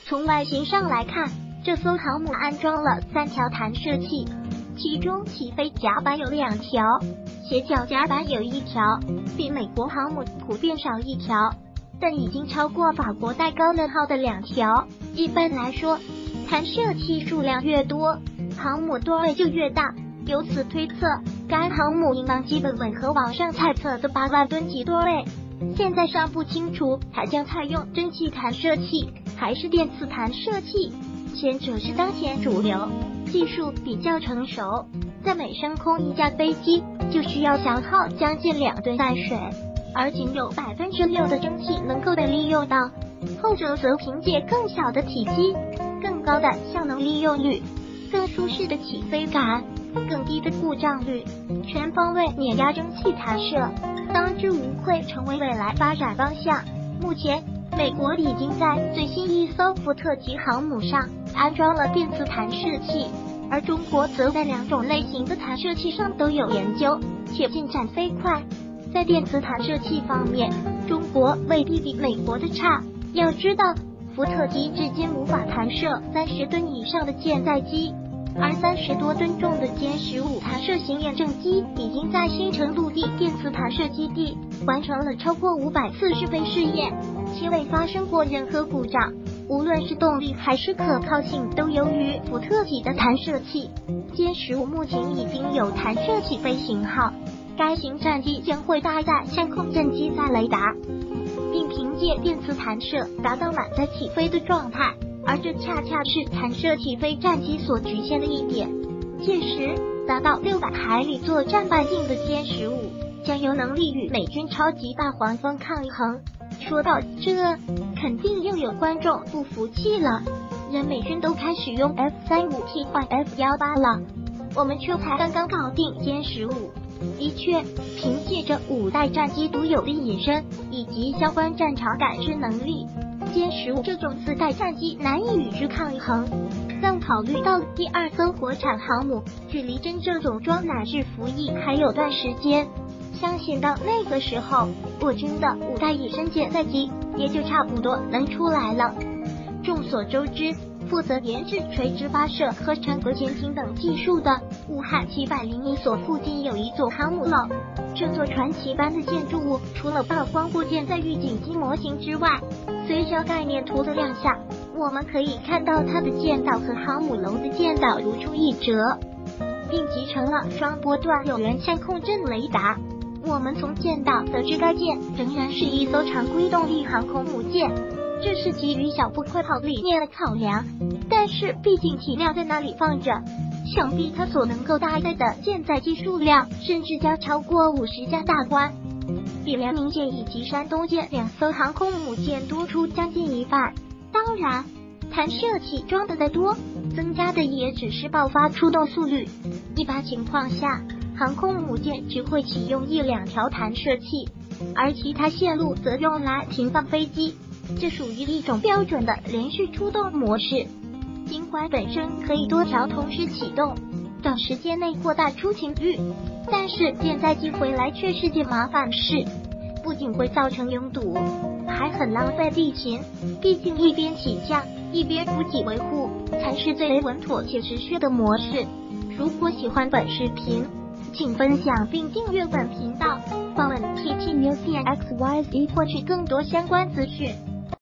从外形上来看，这艘航母安装了3条弹射器，其中起飞甲板有2条，斜角甲板有1条，比美国航母普遍少1条，但已经超过法国戴高乐号的2条。一般来说，弹射器数量越多，航母吨位就越大，由此推测，该航母应当基本吻合网上猜测的8万吨级吨位。现在尚不清楚它将采用蒸汽弹射器还是电磁弹射器，前者是当前主流，技术比较成熟，在每升空一架飞机就需要消耗将近2吨淡水，而仅有6%的蒸汽能够被利用到，后者则凭借更小的体积、更高的效能利用率、更舒适的起飞感、更低的故障率，全方位碾压蒸汽弹射，当之无愧成为未来发展方向。目前，美国已经在最新一艘福特级航母上安装了电磁弹射器，而中国则在2种类型的弹射器上都有研究，且进展飞快。在电磁弹射器方面，中国未必比美国的差。要知道，福特级至今无法弹射30吨以上的舰载机，而30多吨重的歼15弹射型验证机已经在新城陆地电磁弹射基地完成了超过500次试飞试验，且未发生过任何故障，无论是动力还是可靠性都优于福特级的弹射器。歼15目前已经有弹射起飞型号，该型战机将会搭载相控阵机载雷达，并凭借电磁弹射达到满载起飞的状态，而这恰恰是弹射起飞战机所局限的一点。届时，达到600海里作战半径的歼15将有能力与美军超级大黄蜂抗衡。说到这，肯定又有观众不服气了，人美军都开始用 F-35替换 F-18了，我们却才刚刚搞定歼15。的确，凭借着5代战机独有的隐身以及相关战场感知能力，歼15这种4代战机难以与之抗衡。但考虑到第2艘国产航母距离真正总装乃至服役还有段时间，相信到那个时候，我军的5代隐身舰载机也就差不多能出来了。众所周知，负责研制垂直发射和成格潜艇等技术的武汉701所附近有一座航母楼，这座传奇般的建筑物除了曝光过舰载预警机模型之外，随着概念图的亮相，我们可以看到它的舰岛和航母楼的舰岛如出一辙，并集成了双波段有源相控阵雷达。我们从舰岛得知该舰仍然是一艘常规动力航空母舰，这是基于小步快跑理念的考量，但是毕竟体量在那里放着，想必它所能够搭载的舰载机数量甚至将超过50架大关，比辽宁舰以及山东舰2艘航空母舰多出将近1半。当然，弹射器装的再多，增加的也只是爆发出动速率，一般情况下，航空母舰只会启用1-2条弹射器，而其他线路则用来停放飞机，这属于一种标准的连续出动模式。尽管本身可以多条同时启动，短时间内扩大出勤率，但是舰载机回来却是件麻烦事，不仅会造成拥堵，还很浪费地勤。毕竟一边起降一边补给维护才是最为稳妥且持续的模式。如果喜欢本视频，请分享并订阅本频道，访问 TT News XYZ 获取更多相关资讯。